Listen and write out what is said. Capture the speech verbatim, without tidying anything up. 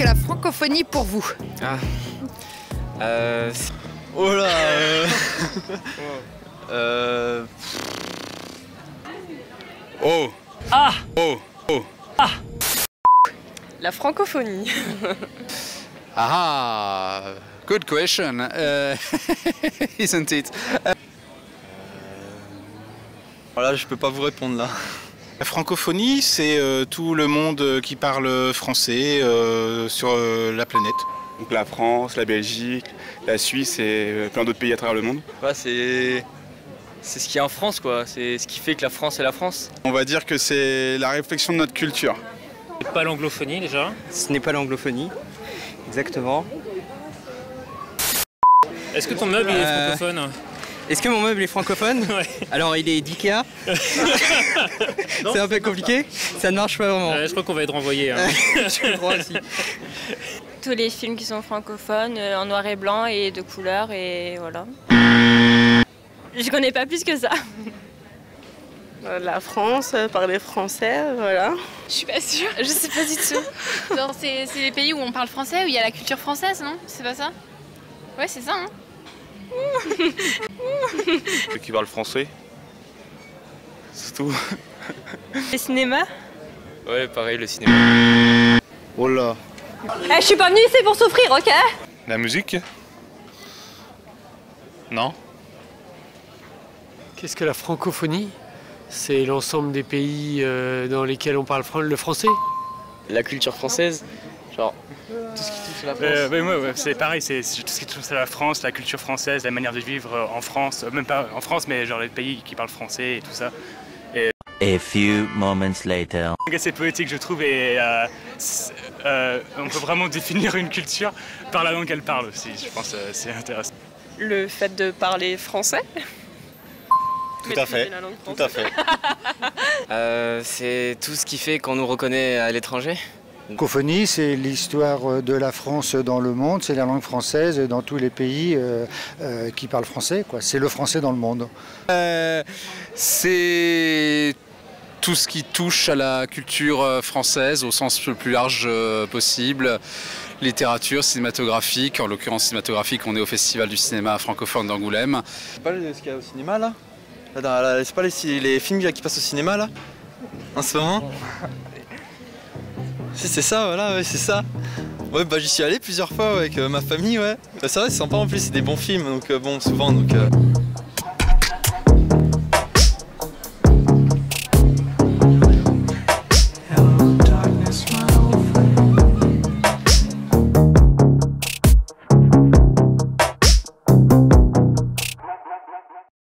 que la francophonie pour vous? Ah. Euh... Oh là euh... euh... Oh. Ah. Oh. Oh. Ah. La francophonie. Ah, good question, uh, isn't it? Uh... Voilà, je peux pas vous répondre là. La francophonie, c'est euh, tout le monde qui parle français euh, sur euh, la planète. Donc la France, la Belgique, la Suisse et plein d'autres pays à travers le monde. Ouais, c'est c'est ce qu'il y a en France, quoi. C'est ce qui fait que la France est la France. On va dire que c'est la réflexion de notre culture. C'est pas l'anglophonie déjà. Ce n'est pas l'anglophonie, exactement. Est-ce que ton meuble il est Euh, francophone? Est-ce que mon meuble est francophone? Ouais. Alors il est d'Ikea. C'est un peu compliqué. Ça ne marche pas vraiment. Euh, je crois qu'on va être renvoyé. Hein. Je crois aussi. Tous les films qui sont francophones, euh, en noir et blanc et de couleur et voilà. Je connais pas plus que ça. La France, parler français, voilà. Je suis pas sûre. Je sais pas du tout. Genre c'est les pays où on parle français, où il y a la culture française, non? C'est pas ça? Ouais, c'est ça, hein. Ceux qui parlent français, c'est tout. Les cinémas? Ouais, pareil, le cinéma. Oh là. Eh, je suis pas venue ici pour souffrir, ok? La musique? Non. Qu'est-ce que la francophonie? C'est l'ensemble des pays euh, dans lesquels on parle le français. La culture française, genre tout ce qui touche à la France. Euh, ouais, ouais, ouais, c'est pareil, c'est tout ce qui touche à la France, la culture française, la manière de vivre en France, même pas en France, mais genre les pays qui parlent français et tout ça. Et... A few moments later. C'est poétique, je trouve, et euh, euh, on peut vraiment définir une culture par la langue qu'elle parle aussi. Je pense que c'est intéressant. Le fait de parler français. Tout à fait, tout à fait. Euh, c'est tout ce qui fait qu'on nous reconnaît à l'étranger. La francophonie, c'est l'histoire de la France dans le monde, c'est la langue française dans tous les pays euh, euh, qui parlent français, quoi. C'est le français dans le monde. Euh, c'est tout ce qui touche à la culture française au sens le plus large possible. Littérature, cinématographique, en l'occurrence cinématographique, on est au Festival du cinéma francophone d'Angoulême. C'est pas ce qu'il y a au cinéma là? là C'est pas les, les films qui passent au cinéma là? En ce moment? Si c'est ça, voilà, ouais, c'est ça. Ouais, bah j'y suis allé plusieurs fois ouais, avec euh, ma famille, ouais. Bah, ça va, c'est sympa en plus, c'est des bons films, donc euh, bon, souvent, donc... Euh...